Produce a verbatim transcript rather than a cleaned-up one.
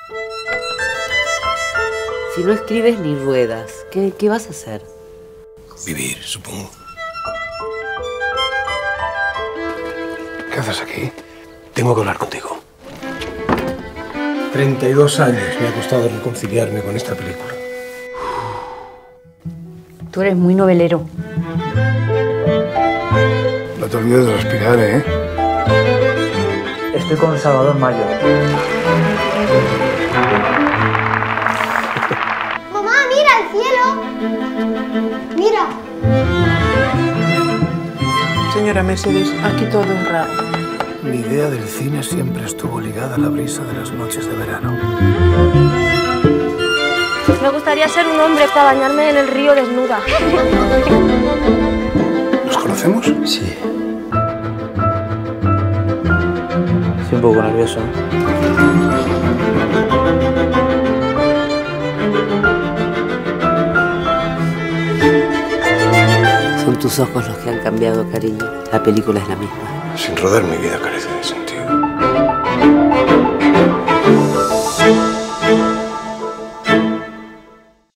Si no escribes ni ruedas, ¿qué, qué vas a hacer? Vivir, supongo. ¿Qué haces aquí? Tengo que hablar contigo. treinta y dos años me ha costado reconciliarme con esta película. Tú eres muy novelero. No te olvides de respirar, ¿eh? Estoy con Salvador Mayo. ¡Mamá, mira el cielo! ¡Mira! Señora Mercedes, aquí todo es raro. Mi idea del cine siempre estuvo ligada a la brisa de las noches de verano. Me gustaría ser un hombre para bañarme en el río desnuda. ¿Nos conocemos? Sí. Estoy un poco nervioso. Son tus ojos los que han cambiado, cariño. La película es la misma. Sin rodar mi vida carece de eso.